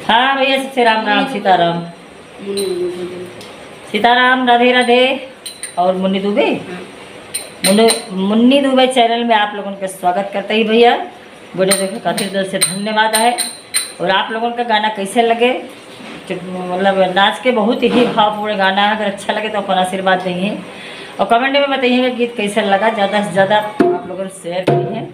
हाँ भैया, सबसे राम राम, सीताराम। सीताराम, राधे राधे। और मुन्नी दुबे, मुन्नी दुबे चैनल में आप लोगों का स्वागत करते ही भैया। वीडियो देखो काफ़ी दिल से धन्यवाद है। और आप लोगों का गाना कैसे लगे, मतलब नाच के बहुत ही भावपूर्ण गाना है। अगर अच्छा लगे तो अपन आशीर्वाद देंगे और कमेंट में बताइएगा गीत कैसा लगा। ज़्यादा से ज़्यादा आप लोगों ने शेयर करिए।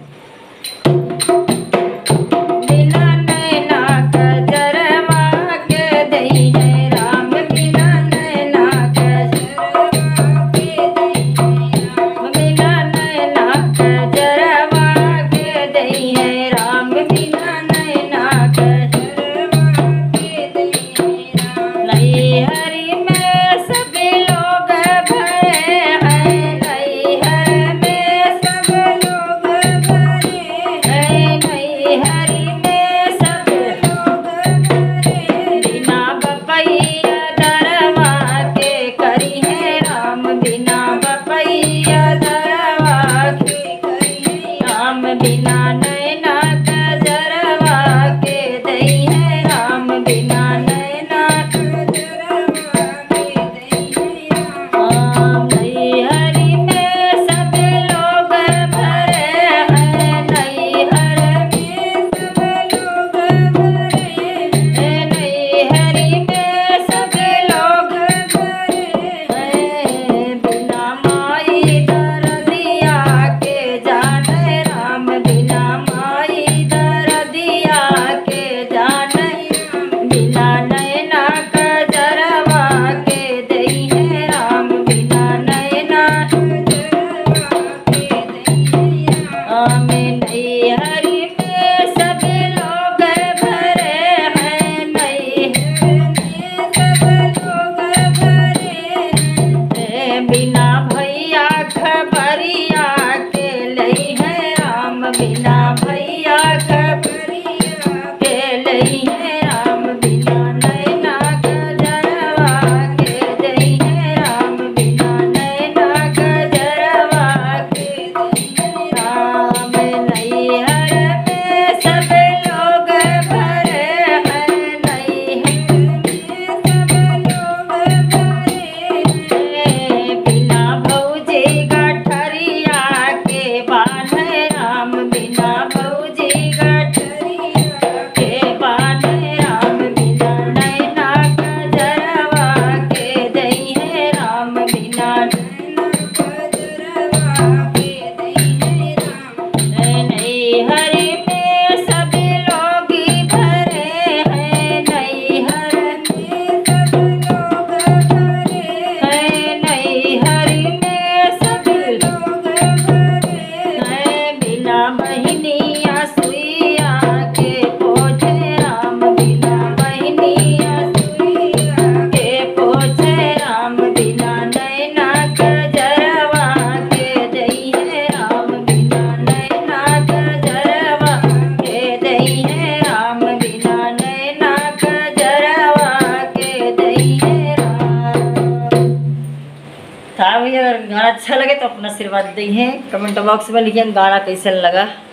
भैया, अगर गाना अच्छा लगे तो अपना आशीर्वाद दीजिए। कमेंट बॉक्स में लिखिए गाना कैसा लगा।